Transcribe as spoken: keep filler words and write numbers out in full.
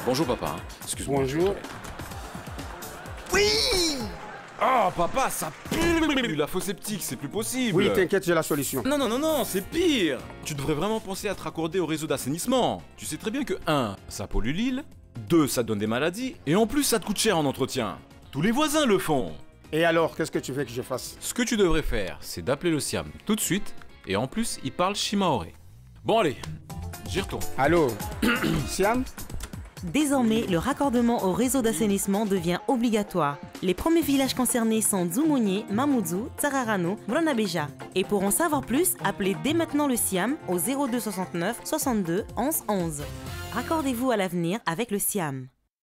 Bonjour papa, hein. Excuse-moi. Bonjour. Oui. Oh papa, ça pue. La fausse sceptique, c'est plus possible. Oui, t'inquiète, j'ai la solution. Non, non, non, non, c'est pire. Tu devrais vraiment penser à te raccorder au réseau d'assainissement. Tu sais très bien que un, ça pollue l'île, deux, ça te donne des maladies, et en plus, ça te coûte cher en entretien. Tous les voisins le font. Et alors, qu'est-ce que tu veux que je fasse? Ce que tu devrais faire, c'est d'appeler le Siam tout de suite, et en plus, il parle Shimaoré. Bon allez, j'y retourne. Allô? Siam? Désormais, le raccordement au réseau d'assainissement devient obligatoire. Les premiers villages concernés sont Dzumogné, Mamoudzou, Tsararano, Mronabeja. Et pour en savoir plus, appelez dès maintenant le Siam au zéro deux soixante-neuf soixante-deux onze onze. Raccordez-vous à l'avenir avec le Siam.